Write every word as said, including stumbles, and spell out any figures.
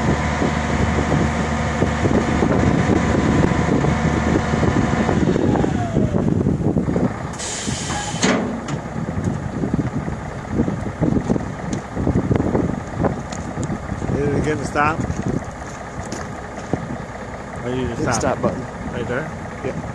Hit it again to stop. Or you just Hit the stop. stop button. Right there? Yep.